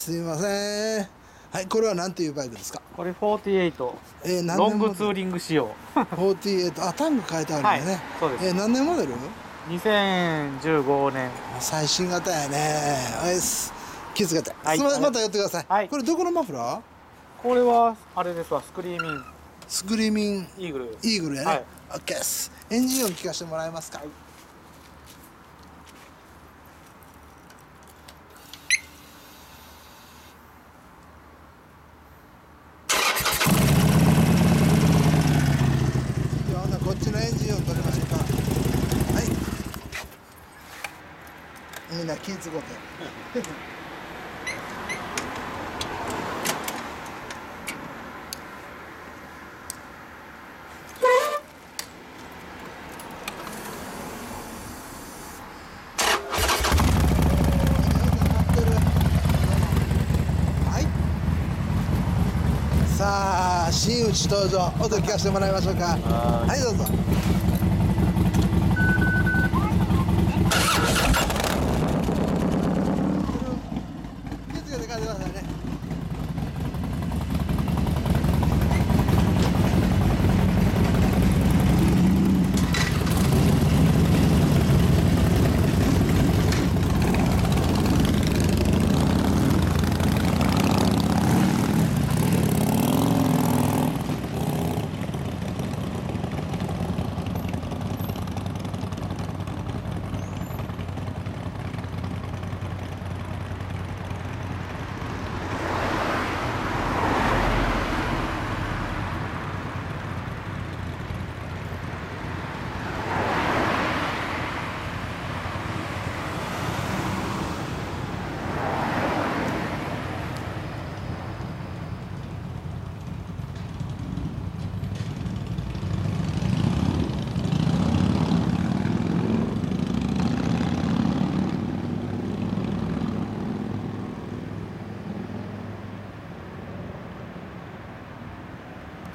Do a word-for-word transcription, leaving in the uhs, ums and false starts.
すみません。はい、これは何ていうバイクですか？ これフォーティーエイト、 えー、何ロ年モデル？ ングツーリング仕様。 フォーティーエイト、あ、タンク変えてあるんだね。 はい、そうです。 えー、何年モデル？ にせんじゅうごねん。 最新型やね。はい、す。気をつけて。 はい、 すみません、また寄ってください。 はい。 これどこのマフラー？ これはあれですわ、スクリーミンスクリーミンイーグル。 イーグルやね。 はい、 オッケーです。エンジン音聞かせてもらえますか？はい。こっちのエンジン音取りましょうか。はい。みんな気ぃつこうて。さあ、真打ち登場、音聞かせてもらいましょうか。はい、どうぞ。気をつけて帰ってくださいね。